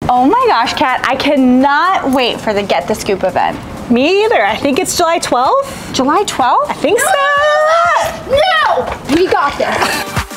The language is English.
Oh my gosh, Kat, I cannot wait for the Get the Scoop event. Me either. I think it's July 12th. July 12th? I think so. No! We got this.